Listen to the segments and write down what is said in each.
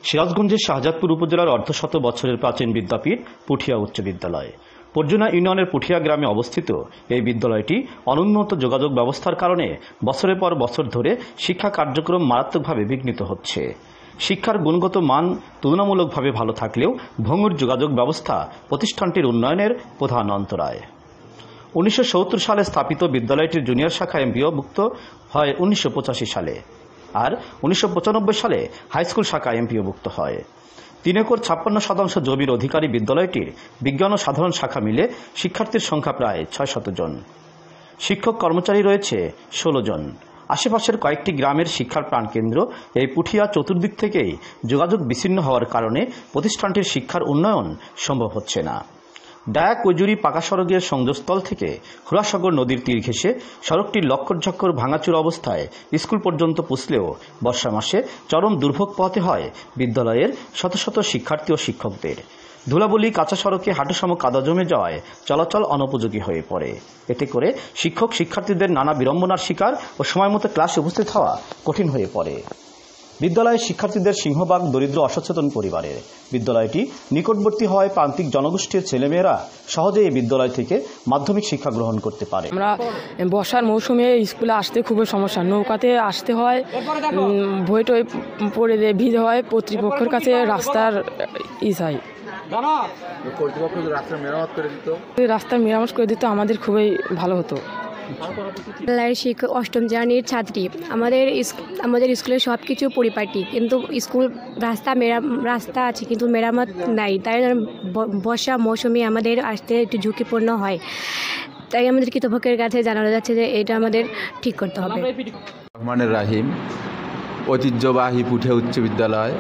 সিরাজগঞ্জের শাহজাদপুর উপজেলার অর্ধশত বছরের প্রাচীন বিদ্যাপীঠ পুঠিয়া উচ্চ বিদ্যালয় পর্জনা ইউনিয়নের পুঠিয়া গ্রামে অবস্থিত এই বিদ্যালয়টি অনুন্নত যোগাযোগ ব্যবস্থার কারণে বছরের পর বছর ধরে শিক্ষা কার্যক্রম মারাত্মকভাবে বিঘ্নিত হচ্ছে। শিক্ষার গুণগত মান তুলনামূলকভাবে ভালো থাকলেও ভঙ্গুর যোগাযোগ ব্যবস্থা প্রতিষ্ঠানটির উন্নয়নের প্রধান অন্তরায়। 1970 সালে স্থাপিত বিদ্যালয়টির জুনিয়র শাখা এমপিওভুক্ত হয় 1985 সালে, আর 1995 সালে হাইস্কুল শাখা এমপিওভুক্ত হয়। 3 একর 56% জমির অধিকারী বিদ্যালয়টির বিজ্ঞান ও সাধারণ শাখা মিলে শিক্ষার্থীর সংখ্যা প্রায় 600 জন। শিক্ষক কর্মচারী রয়েছে 16 জন। আশেপাশের কয়েকটি গ্রামের শিক্ষার প্রাণকেন্দ্র এই পুঠিয়া চতুর্দিক থেকেই যোগাযোগ বিচ্ছিন্ন হওয়ার কারণে প্রতিষ্ঠানটির শিক্ষার উন্নয়ন সম্ভব হচ্ছে না। ডায়া কৈজুরি পাকা সড়কের সংযোগস্থল থেকে হুরাসাগর নদীর তীর ঘেঁষে সড়কটি লক্কর ভাঙাচুর অবস্থায় স্কুল পর্যন্ত পৌঁছলেও বর্ষা মাসে চরম দুর্ভোগ পোহাতে হয় বিদ্যালয়ের শত শত শিক্ষার্থী ও শিক্ষকদের। ধুলাবলি কাঁচা সড়কে হাঁটুসম কাদা জমে যাওয়ায় চলাচল অনুপযোগী হয়ে পড়ে। এতে করে শিক্ষক শিক্ষার্থীদের নানা বিড়ম্বনার শিকার ও সময়মতো ক্লাসে উপস্থিত হওয়া কঠিন হয়ে পড়ে। বিদ্যালয়ের শিক্ষার্থীদের সিংহভাগ দরিদ্র অসচেতন পরিবারের। বিদ্যালয়টি নিকটবর্তী হওয়ায় প্রান্তিক জনগোষ্ঠীর ছেলেমেয়েরা সহজে এই বিদ্যালয় থেকে মাধ্যমিক শিক্ষা গ্রহণ করতে পারে। আমরা বর্ষার মৌসুমে স্কুলে আসতে খুবই সমস্যা, নৌকাতে আসতে হয়, বই টই পড়ে ভিজে হয়, কর্তৃপক্ষের কাছে রাস্তার চাই, রাস্তার মেরামত করে দিত আমাদের খুবই ভালো হতো। শিক্ষক অষ্টম শ্রেণীর ছাত্রী, আমাদের স্কুলের সব কিছু পরিপাটি, কিন্তু স্কুল রাস্তা আছে কিন্তু মেরামত নাই, তাই বর্ষা মৌসুমে আমাদের আসতে একটু ঝুঁকিপূর্ণ হয়। তাই আমাদের কর্তৃপক্ষের কাছে জানানো যাচ্ছে যে এটা আমাদের ঠিক করতে হবে। রহমানুর রাহিম, ঐতিহ্যবাহী পুঠিয়া উচ্চ বিদ্যালয়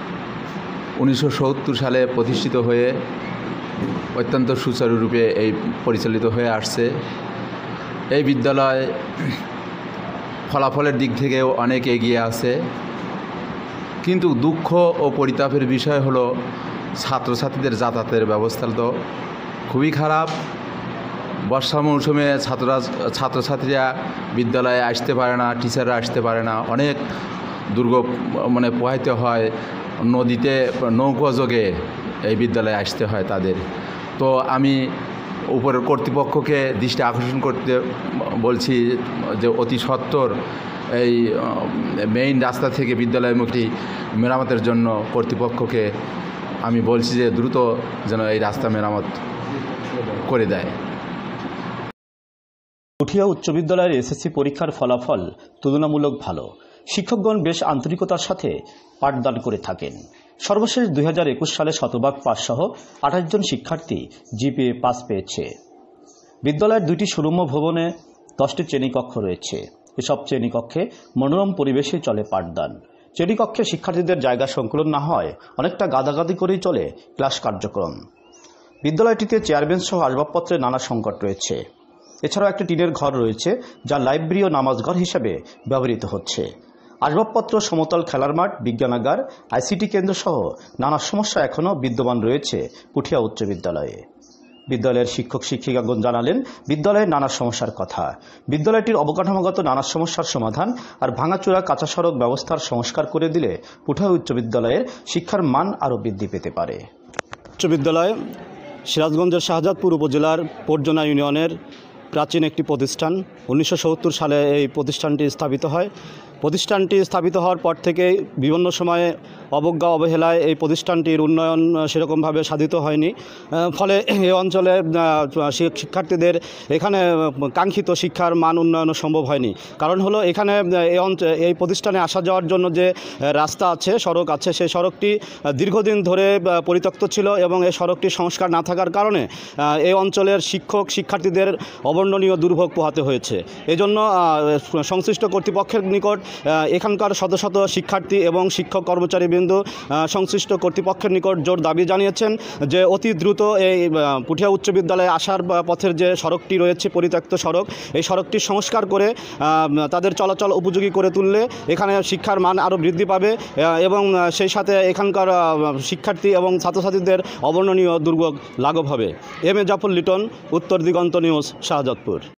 1970 সালে প্রতিষ্ঠিত হয়ে অত্যন্ত সুচারুরূপে এই পরিচালিত হয়ে আসছে। এই বিদ্যালয় ফলাফলের দিক থেকেও অনেক এগিয়ে আছে, কিন্তু দুঃখ ও পরিতাপের বিষয় হলো ছাত্রছাত্রীদের যাতায়াতের ব্যবস্থা তো খুবই খারাপ। বর্ষা মৌসুমে ছাত্রছাত্রীরা বিদ্যালয়ে আসতে পারে না, টিচাররা আসতে পারে না, অনেক দুর্ভোগ পোহাইতে হয়। নদীতে নৌকাযোগে এই বিদ্যালয়ে আসতে হয় তাদের। তো আমি উপরের কর্তৃপক্ষকে দৃষ্টি আকর্ষণ করতে বলছি যে অতি সত্বর এই মেইন রাস্তা থেকে বিদ্যালয়মুখী মেরামতের জন্য কর্তৃপক্ষকে আমি বলছি যে দ্রুত যেন এই রাস্তা মেরামত করে দেয়। পুঠিয়া উচ্চ বিদ্যালয়ের এসএসসি পরীক্ষার ফলাফল তুলনামূলক ভালো। শিক্ষকগণ বেশ আন্তরিকতার সাথে পাঠদান করে থাকেন। সর্বশেষ 2021 সালে শতভাগ পাস সহ 28 জন শিক্ষার্থী জিপিএ পাস পেয়েছে। বিদ্যালয়ের 2টি সুরম্য ভবনে 10টি শ্রেণীকক্ষ রয়েছে। এসব শ্রেণীকক্ষে মনোরম পরিবেশে চলে পাঠদান। শ্রেণীকক্ষে শিক্ষার্থীদের জায়গা সংকুলন না হয় অনেকটা গাদাগাদি করেই চলে ক্লাস কার্যক্রম। বিদ্যালয়টিতে চেয়ারবেঞ্চ সহ আসবাবপত্রের নানা সংকট রয়েছে। এছাড়াও একটি টিনের ঘর রয়েছে যা লাইব্রেরি ও নামাজঘর হিসেবে ব্যবহৃত হচ্ছে। আসবাবপত্র, সমতল খেলার মাঠ, বিজ্ঞানাগার, আইসিটি কেন্দ্র সহ নানা সমস্যা এখনও বিদ্যমান রয়েছে পুঠিয়া উচ্চ বিদ্যালয়ে। বিদ্যালয়ের শিক্ষক শিক্ষিকাগণ জানালেন বিদ্যালয়ের নানা সমস্যার কথা। বিদ্যালয়টির অবকাঠামোগত নানা সমস্যার সমাধান আর ভাঙাচোরা কাঁচা সড়ক ব্যবস্থার সংস্কার করে দিলে পুঠিয়া উচ্চ বিদ্যালয়ের শিক্ষার মান আরও বৃদ্ধি পেতে পারে। উচ্চ বিদ্যালয় সিরাজগঞ্জের শাহজাদপুর উপজেলার পর্জনা ইউনিয়নের প্রাচীন একটি প্রতিষ্ঠান। 1970 সালে এই প্রতিষ্ঠানটি স্থাপিত হয়। প্রতিষ্ঠানটি স্থাপিত হওয়ার পর থেকে বিভিন্ন সময়ে অবজ্ঞা অবহেলায় এই প্রতিষ্ঠানটির উন্নয়ন সেরকমভাবে সাধিত হয়নি। ফলে এই অঞ্চলে শিক্ষার্থীদের এখানে কাঙ্ক্ষিত শিক্ষার মান উন্নয়নও সম্ভব হয়নি। কারণ হলো এখানে এই প্রতিষ্ঠানে আসা যাওয়ার জন্য যে রাস্তা আছে, সড়ক আছে, সেই সড়কটি দীর্ঘদিন ধরে পরিত্যক্ত ছিল এবং এই সড়কটি সংস্কার না থাকার কারণে এই অঞ্চলের শিক্ষার্থীদের অবর্ণনীয় দুর্ভোগ পোহাতে হয়েছে। এজন্য সংশ্লিষ্ট কর্তৃপক্ষের নিকট এখানকার শত শত শিক্ষার্থী এবং শিক্ষক কর্মচারীবৃন্দ সংশ্লিষ্ট কর্তৃপক্ষের নিকট জোর দাবি জানিয়েছেন যে অতি দ্রুত এই পুঠিয়া উচ্চ বিদ্যালয়ে আসার পথের যে সড়কটি রয়েছে, পরিত্যক্ত সড়ক, এই সড়কটি সংস্কার করে তাদের চলাচল উপযোগী করে তুললে এখানে শিক্ষার মান আরও বৃদ্ধি পাবে এবং সেই সাথে এখানকার শিক্ষার্থী এবং ছাত্রছাত্রীদের অবর্ণনীয় দুর্ভোগ লাঘব হবে। এম এ জাফর লিটন, উত্তর দিগন্ত নিউজ, শাহজাদপুর।